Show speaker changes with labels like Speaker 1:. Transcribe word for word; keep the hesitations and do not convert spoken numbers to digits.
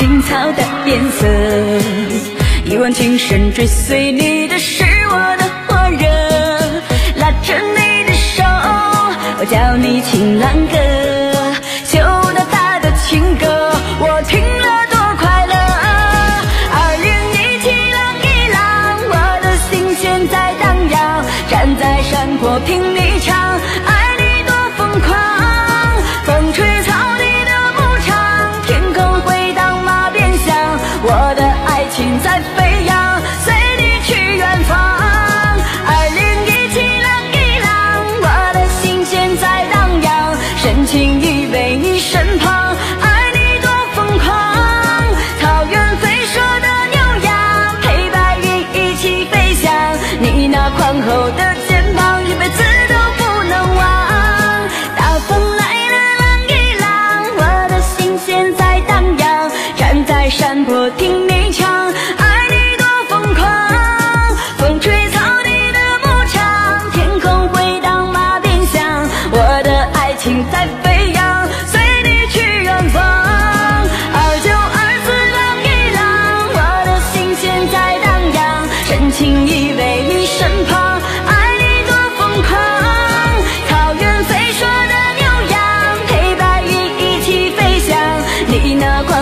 Speaker 1: 青草的颜色。一往情深追随你的是我的火热，拉着你的手，我叫你情郎哥，秋到大的情歌，我听了多快乐。二人一起浪一浪，我的心弦在荡漾，站在山坡听你唱，爱你多疯狂。风吹草地的牧场，天空回荡马鞭响，我的爱情在飞扬，随你去远方。二人一起浪一浪，我的心弦在荡漾，深情依偎你身旁，爱你多疯狂。草原飞说的牛羊，陪白云一起飞翔，你那宽厚的肩膀，一辈子都不能忘。大风来了浪一浪，我的心弦在荡漾，站在山坡听你唱，爱你多疯狂。风吹草地的牧场，天空回荡马鞭响，我的爱情在飞扬，随你去远方。二九二四浪一浪，我的心弦在荡漾，深情依偎你身旁，爱你多疯狂。草原飞说的牛羊，陪白云一起飞翔，你那